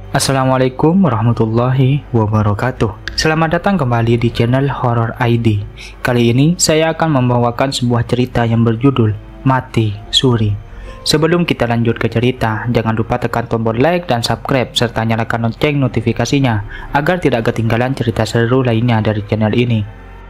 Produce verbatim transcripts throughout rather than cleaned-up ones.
Assalamualaikum warahmatullahi wabarakatuh. Selamat datang kembali di channel Horror I D. Kali ini saya akan membawakan sebuah cerita yang berjudul Mati Suri. Sebelum kita lanjut ke cerita, jangan lupa tekan tombol like dan subscribe serta nyalakan lonceng notifikasinya agar tidak ketinggalan cerita seru lainnya dari channel ini.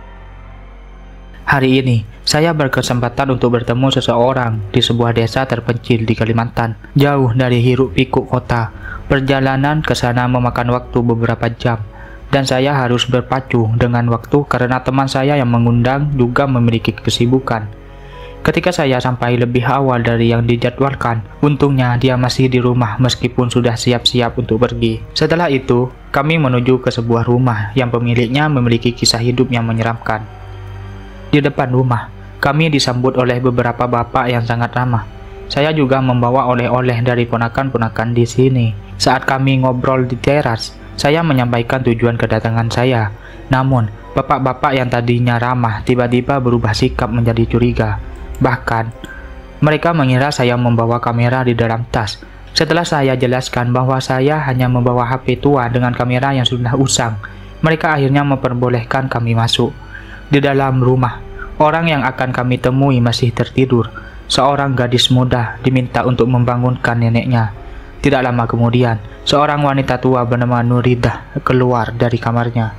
Hari ini, saya berkesempatan untuk bertemu seseorang di sebuah desa terpencil di Kalimantan, jauh dari hiruk pikuk kota. Perjalanan ke sana memakan waktu beberapa jam, dan saya harus berpacu dengan waktu karena teman saya yang mengundang juga memiliki kesibukan. Ketika saya sampai lebih awal dari yang dijadwalkan, untungnya dia masih di rumah meskipun sudah siap-siap untuk pergi. Setelah itu, kami menuju ke sebuah rumah yang pemiliknya memiliki kisah hidup yang menyeramkan. Di depan rumah, kami disambut oleh beberapa bapak yang sangat ramah. Saya juga membawa oleh-oleh dari ponakan-ponakan di sini. Saat kami ngobrol di teras, saya menyampaikan tujuan kedatangan saya. Namun, bapak-bapak yang tadinya ramah tiba-tiba berubah sikap menjadi curiga. Bahkan, mereka mengira saya membawa kamera di dalam tas. Setelah saya jelaskan bahwa saya hanya membawa H P tua dengan kamera yang sudah usang, mereka akhirnya memperbolehkan kami masuk. Di dalam rumah, orang yang akan kami temui masih tertidur. Seorang gadis muda diminta untuk membangunkan neneknya. Tidak lama kemudian, seorang wanita tua bernama Nuridah keluar dari kamarnya.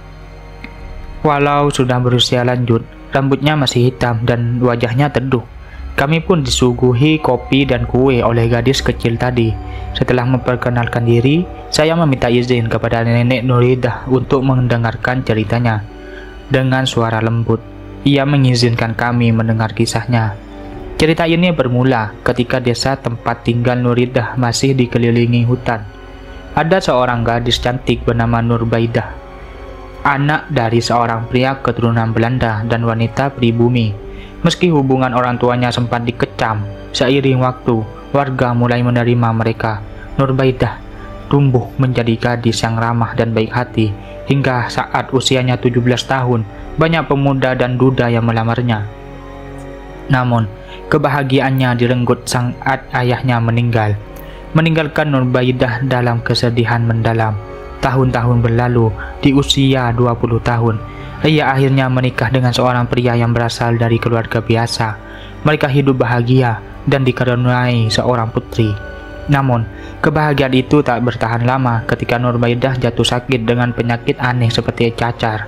Walau sudah berusia lanjut, rambutnya masih hitam dan wajahnya teduh. Kami pun disuguhi kopi dan kue oleh gadis kecil tadi. Setelah memperkenalkan diri, saya meminta izin kepada nenek Nuridah untuk mendengarkan ceritanya. Dengan suara lembut, ia mengizinkan kami mendengar kisahnya. Cerita ini bermula ketika desa tempat tinggal Nuridah masih dikelilingi hutan. Ada seorang gadis cantik bernama Nurbaidah, anak dari seorang pria keturunan Belanda dan wanita pribumi. Meski hubungan orang tuanya sempat dikecam, seiring waktu, warga mulai menerima mereka. Nurbaidah tumbuh menjadi gadis yang ramah dan baik hati, hingga saat usianya tujuh belas tahun, banyak pemuda dan duda yang melamarnya. Namun, kebahagiaannya direnggut saat ayahnya meninggal, meninggalkan Nurbaidah dalam kesedihan mendalam. Tahun-tahun berlalu, di usia dua puluh tahun, ia akhirnya menikah dengan seorang pria yang berasal dari keluarga biasa. Mereka hidup bahagia dan dikaruniai seorang putri. Namun, kebahagiaan itu tak bertahan lama ketika Nurbaidah jatuh sakit dengan penyakit aneh seperti cacar,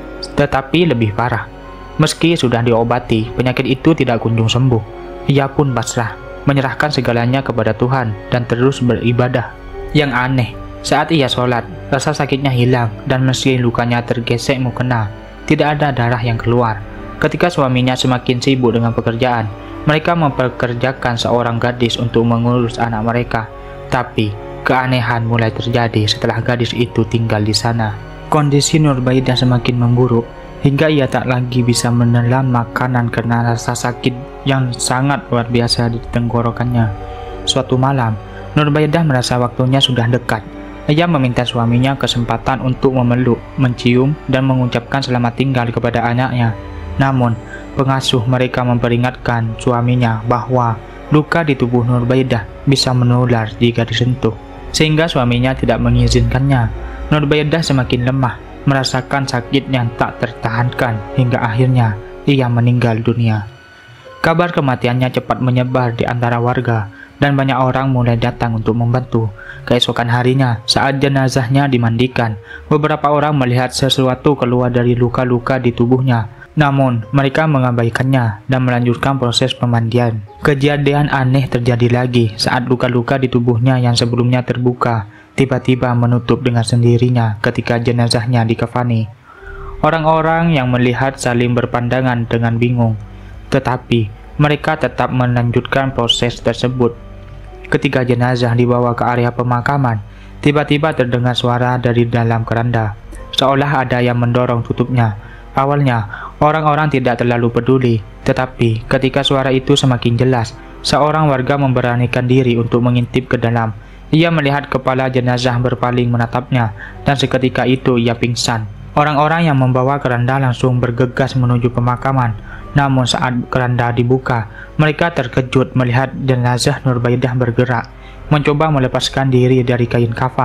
tetapi lebih parah. Meski sudah diobati, penyakit itu tidak kunjung sembuh. Ia pun pasrah, menyerahkan segalanya kepada Tuhan dan terus beribadah. Yang aneh, saat ia sholat, rasa sakitnya hilang dan meski lukanya tergesek mukena, tidak ada darah yang keluar. Ketika suaminya semakin sibuk dengan pekerjaan, mereka mempekerjakan seorang gadis untuk mengurus anak mereka. Tapi, keanehan mulai terjadi setelah gadis itu tinggal di sana. Kondisi Nurbaidah semakin memburuk, hingga ia tak lagi bisa menelan makanan karena rasa sakit yang sangat luar biasa di tenggorokannya. Suatu malam, Nurbaidah merasa waktunya sudah dekat. Ia meminta suaminya kesempatan untuk memeluk, mencium, dan mengucapkan selamat tinggal kepada anaknya. Namun, pengasuh mereka memperingatkan suaminya bahwa luka di tubuh Nurbaidah bisa menular jika disentuh, sehingga suaminya tidak mengizinkannya. Nurbaidah semakin lemah, merasakan sakit yang tak tertahankan hingga akhirnya ia meninggal dunia. Kabar kematiannya cepat menyebar di antara warga dan banyak orang mulai datang untuk membantu. Keesokan harinya, saat jenazahnya dimandikan, beberapa orang melihat sesuatu keluar dari luka-luka di tubuhnya. Namun, mereka mengabaikannya dan melanjutkan proses pemandian. Kejadian aneh terjadi lagi saat luka-luka di tubuhnya yang sebelumnya terbuka tiba-tiba menutup dengan sendirinya ketika jenazahnya dikafani. Orang-orang yang melihat saling berpandangan dengan bingung, tetapi mereka tetap melanjutkan proses tersebut. Ketika jenazah dibawa ke area pemakaman, tiba-tiba terdengar suara dari dalam keranda, seolah ada yang mendorong tutupnya. Awalnya, orang-orang tidak terlalu peduli, tetapi ketika suara itu semakin jelas, seorang warga memberanikan diri untuk mengintip ke dalam. Ia melihat kepala jenazah berpaling menatapnya, dan seketika itu ia pingsan. Orang-orang yang membawa keranda langsung bergegas menuju pemakaman. Namun saat keranda dibuka, mereka terkejut melihat jenazah Nurbaidah bergerak, mencoba melepaskan diri dari kain kafan.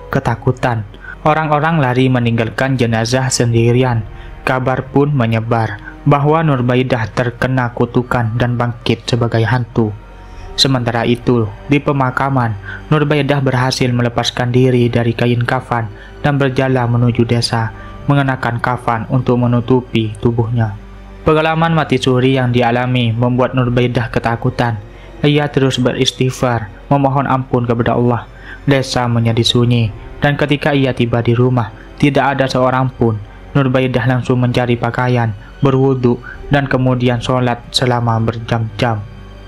ketakutan. Orang-orang lari meninggalkan jenazah sendirian. Kabar pun menyebar bahwa Nurbaidah terkena kutukan dan bangkit sebagai hantu. Sementara itu, di pemakaman, Nurbaidah berhasil melepaskan diri dari kain kafan dan berjalan menuju desa, mengenakan kafan untuk menutupi tubuhnya. Pengalaman mati suri yang dialami membuat Nurbaidah ketakutan. Ia terus beristighfar, memohon ampun kepada Allah. Desa menjadi sunyi, dan ketika ia tiba di rumah, tidak ada seorang pun. Nurbaidah langsung mencari pakaian, berwudu, dan kemudian sholat selama berjam-jam.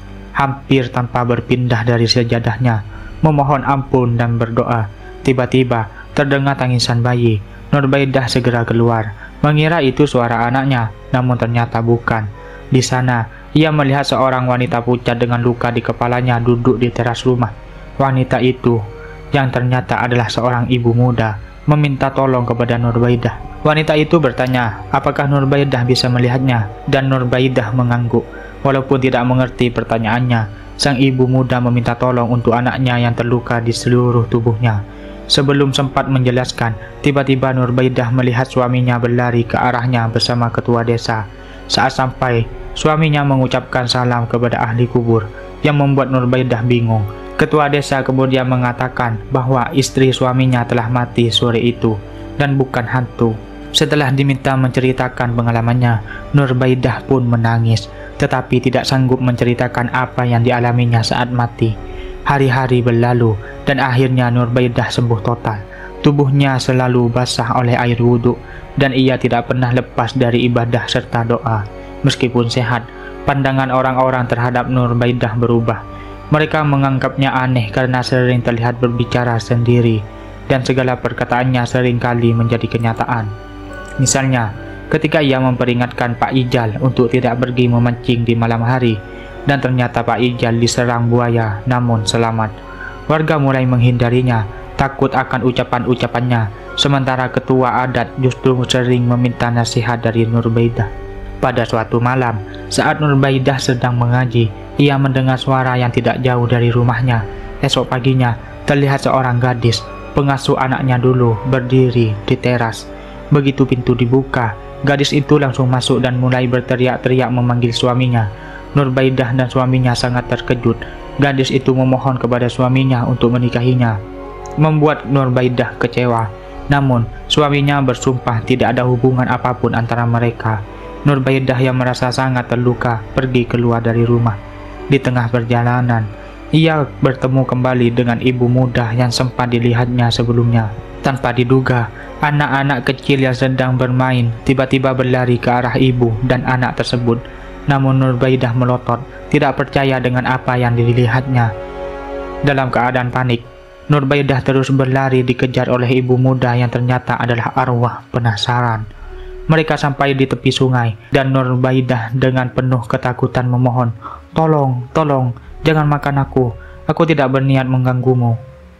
Hampir tanpa berpindah dari sejadahnya, memohon ampun dan berdoa. Tiba-tiba terdengar tangisan bayi. Nurbaidah segera keluar, mengira itu suara anaknya, namun ternyata bukan. Di sana, ia melihat seorang wanita pucat dengan luka di kepalanya duduk di teras rumah. Wanita itu, yang ternyata adalah seorang ibu muda, meminta tolong kepada Nurbaidah. Wanita itu bertanya, apakah Nurbaidah bisa melihatnya, dan Nurbaidah mengangguk. Walaupun tidak mengerti pertanyaannya, sang ibu muda meminta tolong untuk anaknya yang terluka di seluruh tubuhnya. Sebelum sempat menjelaskan, tiba-tiba Nurbaidah melihat suaminya berlari ke arahnya bersama ketua desa. Saat sampai, suaminya mengucapkan salam kepada ahli kubur, yang membuat Nurbaidah bingung. Ketua desa kemudian mengatakan bahwa istri suaminya telah mati sore itu, dan bukan hantu. Setelah diminta menceritakan pengalamannya, Nurbaidah pun menangis, tetapi tidak sanggup menceritakan apa yang dialaminya saat mati. Hari-hari berlalu, dan akhirnya Nurbaidah sembuh total. Tubuhnya selalu basah oleh air wudhu, dan ia tidak pernah lepas dari ibadah serta doa. Meskipun sehat, pandangan orang-orang terhadap Nurbaidah berubah. Mereka menganggapnya aneh karena sering terlihat berbicara sendiri, dan segala perkataannya seringkali menjadi kenyataan. Misalnya, ketika ia memperingatkan Pak Ijal untuk tidak pergi memancing di malam hari, dan ternyata Pak Ijal diserang buaya namun selamat. Warga mulai menghindarinya, takut akan ucapan-ucapannya, sementara ketua adat justru sering meminta nasihat dari Nurbaidah. Pada suatu malam, saat Nurbaidah sedang mengaji, ia mendengar suara yang tidak jauh dari rumahnya. Esok paginya, terlihat seorang gadis, pengasuh anaknya dulu, berdiri di teras. Begitu pintu dibuka, gadis itu langsung masuk dan mulai berteriak-teriak memanggil suaminya. Nurbaidah dan suaminya sangat terkejut. Gadis itu memohon kepada suaminya untuk menikahinya, membuat Nurbaidah kecewa. Namun, suaminya bersumpah tidak ada hubungan apapun antara mereka. Nurbaidah yang merasa sangat terluka pergi keluar dari rumah. Di tengah perjalanan, ia bertemu kembali dengan ibu muda yang sempat dilihatnya sebelumnya. Tanpa diduga, anak-anak kecil yang sedang bermain tiba-tiba berlari ke arah ibu dan anak tersebut. Namun Nurbaidah melotot, tidak percaya dengan apa yang dilihatnya. Dalam keadaan panik, Nurbaidah terus berlari dikejar oleh ibu muda yang ternyata adalah arwah penasaran. Mereka sampai di tepi sungai, dan Nurbaidah dengan penuh ketakutan memohon, "Tolong, tolong, jangan makan aku, aku tidak berniat mengganggumu."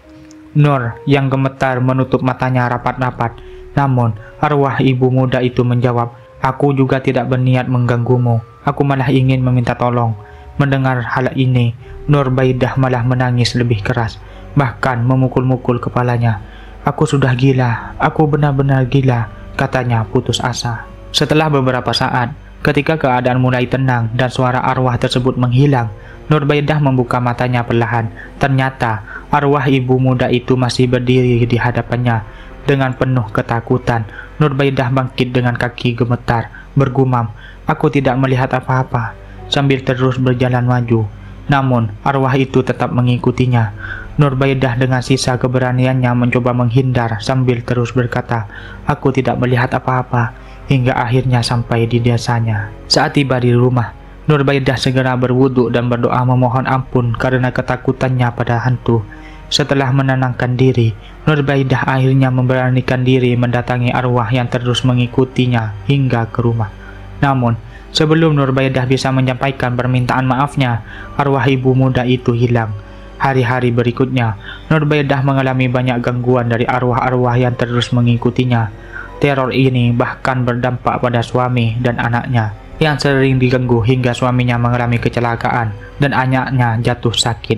Nur yang gemetar menutup matanya rapat-rapat. Namun, arwah ibu muda itu menjawab, "Aku juga tidak berniat mengganggumu, aku malah ingin meminta tolong." Mendengar hal ini, Nurbaidah malah menangis lebih keras, bahkan memukul-mukul kepalanya. "Aku sudah gila, aku benar-benar gila," katanya putus asa. Setelah beberapa saat, ketika keadaan mulai tenang dan suara arwah tersebut menghilang, Nurbaidah membuka matanya perlahan. Ternyata arwah ibu muda itu masih berdiri di hadapannya. Dengan penuh ketakutan, Nurbaidah bangkit dengan kaki gemetar, bergumam, "Aku tidak melihat apa-apa," sambil terus berjalan maju. Namun, arwah itu tetap mengikutinya. Nurbaidah dengan sisa keberaniannya mencoba menghindar sambil terus berkata, "Aku tidak melihat apa-apa," hingga akhirnya sampai di desanya. Saat tiba di rumah, Nurbaidah segera berwudu dan berdoa memohon ampun karena ketakutannya pada hantu. Setelah menenangkan diri, Nurbaidah akhirnya memberanikan diri mendatangi arwah yang terus mengikutinya hingga ke rumah. Namun, sebelum Nurbaidah bisa menyampaikan permintaan maafnya, arwah ibu muda itu hilang. Hari-hari berikutnya, Nurbaidah mengalami banyak gangguan dari arwah-arwah yang terus mengikutinya. Teror ini bahkan berdampak pada suami dan anaknya, yang sering diganggu hingga suaminya mengalami kecelakaan dan anaknya jatuh sakit.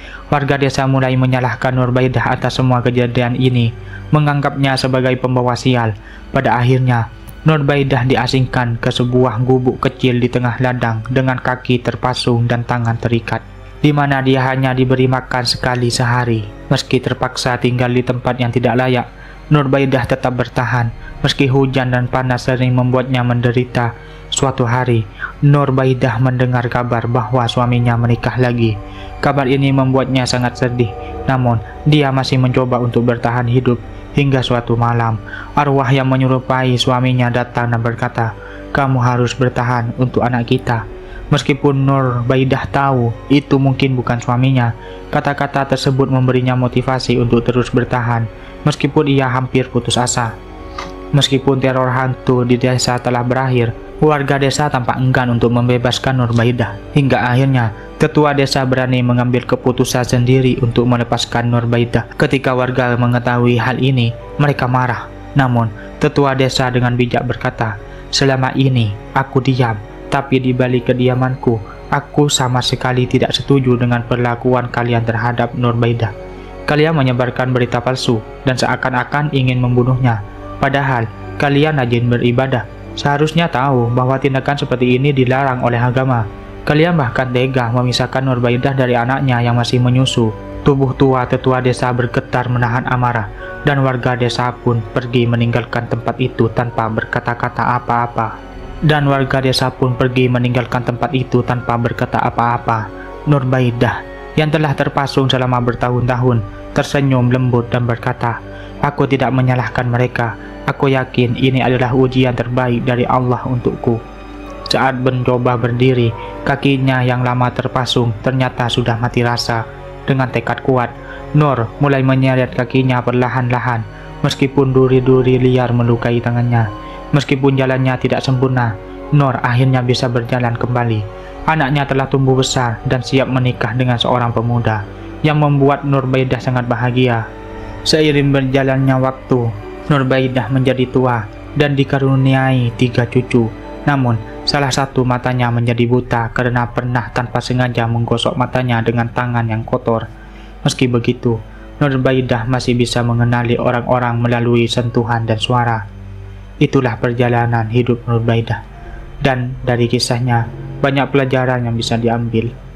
Warga desa mulai menyalahkan Nurbaidah atas semua kejadian ini, menganggapnya sebagai pembawa sial. Pada akhirnya, Nurbaidah diasingkan ke sebuah gubuk kecil di tengah ladang dengan kaki terpasung dan tangan terikat, di mana dia hanya diberi makan sekali sehari. Meski terpaksa tinggal di tempat yang tidak layak, Nurbaidah tetap bertahan, meski hujan dan panas sering membuatnya menderita. Suatu hari, Nurbaidah mendengar kabar bahwa suaminya menikah lagi. Kabar ini membuatnya sangat sedih, namun dia masih mencoba untuk bertahan hidup. Hingga suatu malam, arwah yang menyerupai suaminya datang dan berkata, "Kamu harus bertahan untuk anak kita." Meskipun Nurbaidah tahu itu mungkin bukan suaminya, kata-kata tersebut memberinya motivasi untuk terus bertahan, meskipun ia hampir putus asa. Meskipun teror hantu di desa telah berakhir, warga desa tampak enggan untuk membebaskan Nurbaidah. Hingga akhirnya, tetua desa berani mengambil keputusan sendiri untuk melepaskan Nurbaidah. Ketika warga mengetahui hal ini, mereka marah. Namun, tetua desa dengan bijak berkata, "Selama ini, aku diam, tapi di balik kediamanku, aku sama sekali tidak setuju dengan perlakuan kalian terhadap Nurbaidah. Kalian menyebarkan berita palsu dan seakan-akan ingin membunuhnya. Padahal, kalian rajin beribadah. Seharusnya tahu bahwa tindakan seperti ini dilarang oleh agama. Kalian bahkan tega memisahkan Nurbaidah dari anaknya yang masih menyusu." Tubuh tua tetua desa bergetar menahan amarah, dan warga desa pun pergi meninggalkan tempat itu tanpa berkata-kata apa-apa. Dan warga desa pun pergi meninggalkan tempat itu tanpa berkata apa-apa. Nurbaidah, yang telah terpasung selama bertahun-tahun, tersenyum lembut dan berkata, "Aku tidak menyalahkan mereka. Aku yakin ini adalah ujian terbaik dari Allah untukku." Saat mencoba berdiri, kakinya yang lama terpasung ternyata sudah mati rasa. Dengan tekad kuat, Nur mulai menyeret kakinya perlahan-lahan, meskipun duri-duri liar melukai tangannya. Meskipun jalannya tidak sempurna, Nur akhirnya bisa berjalan kembali. Anaknya telah tumbuh besar dan siap menikah dengan seorang pemuda, yang membuat Nurbaidah sangat bahagia. Seiring berjalannya waktu, Nurbaidah menjadi tua dan dikaruniai tiga cucu. Namun, salah satu matanya menjadi buta karena pernah tanpa sengaja menggosok matanya dengan tangan yang kotor. Meski begitu, Nurbaidah masih bisa mengenali orang-orang melalui sentuhan dan suara. Itulah perjalanan hidup Nurbaidah, dan dari kisahnya banyak pelajaran yang bisa diambil.